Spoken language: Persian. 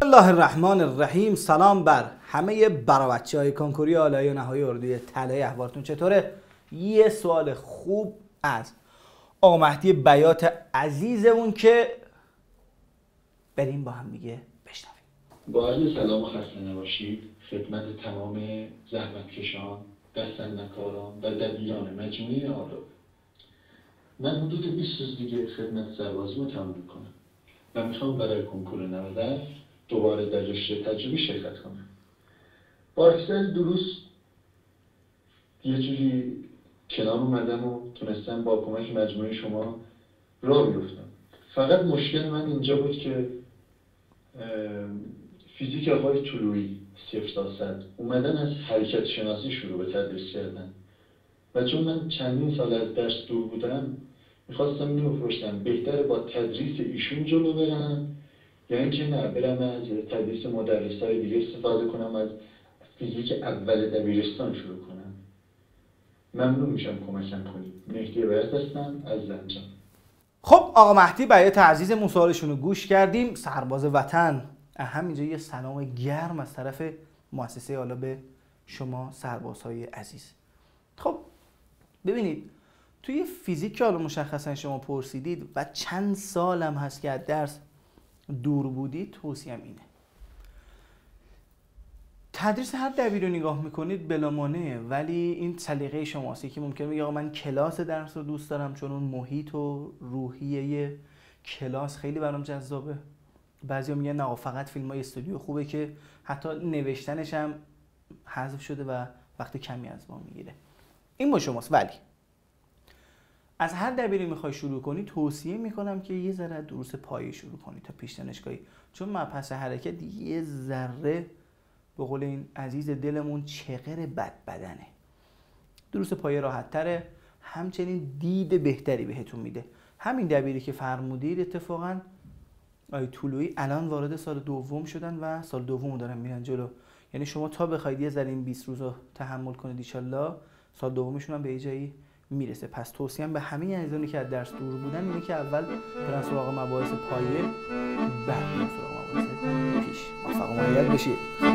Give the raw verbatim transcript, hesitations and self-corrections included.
الله الرحمن الرحیم. سلام بر همه برا بچه های کنکوری آلایی و نهایی اردوی طلایی. احوالتون چطوره؟ یه سوال خوب از آقا مهدی بیات عزیزمون که بریم با هم دیگه بشنویم. با عرض سلام و خسته نباشید خدمت تمام زحمتکشان، دست‌اندرکاران و دبیران مجموعه آلو. من حدود بیست روز دیگه خدمت سربازیمو تموم میکنم و میخوام برای کنکور نود دوباره در رشته تجربی شرکت کنم. با اکثر دروس یه جوری کنار اومدم و تونستم با کمک مجموعه شما راه بیفتم. فقط مشکل من اینجا بود که فیزیک آقای طلویی صفر تا صد اومدن از حرکت شناسی شروع به تدریس کردن و چون من چندین سال از درس دور بودم میخواستم اینو بپرسم بهتره با تدریس ایشون جلو برم یا اینکه نه برم از تدریس مدرسای دیگه استفاده کنم، از فیزیک اول دبیرستان شروع کنم. ممنون میشم کمکم کنید. مهدی بیات هستم از زنجان. خب آقا مهدی بیات عزیزمون سوالشون رو گوش کردیم. سرباز وطن، همینجا یه سلام گرم از طرف مؤسسه آلا به شما سربازهای عزیز. خب ببینید توی فیزیک که حالا مشخصا شما پرسیدید و چند سالم هست که از درس دور بودید، توصیه‌ام اینه تدریس هر دبیر رو نگاه میکنید بلا مانعه، ولی این سلیقه شماست که ممکنه بگه آقا من کلاس درس رو دوست دارم چون اون محیط و روحیه کلاس خیلی برام جذابه. بعضیا میگن نه فقط فیلم‌های استودیو خوبه که حتی نوشتنش هم حذف شده و وقت کمی از ما میگیره. این با شماست. ولی از هر دبیری میخوای شروع کنی توصیه میکنم که یه ذره دروس پایه شروع کنی تا پیش دانشگاهی، چون مبحث حرکت یه ذره به قول این عزیز دلمون چغر بد بدنه. دروس پایه راحت تره، همچنین دید بهتری بهتون میده. همین دبیری که فرمودید اتفاقا آقای طلویی الان وارد سال دوم شدن و سال دوم دارن میرن جلو. یعنی شما تا بخواید یه ذره این بیست روز رو تحمل کنید ان سال دومشون هم به یه جایی میرسه. پس توصیه‌ام به همه عزیزانی که از درس دور بودن اینه که اول برن سراغ مباحث پایه، بعد برن سراغ مباحث پیش. موفق و مؤید بشید.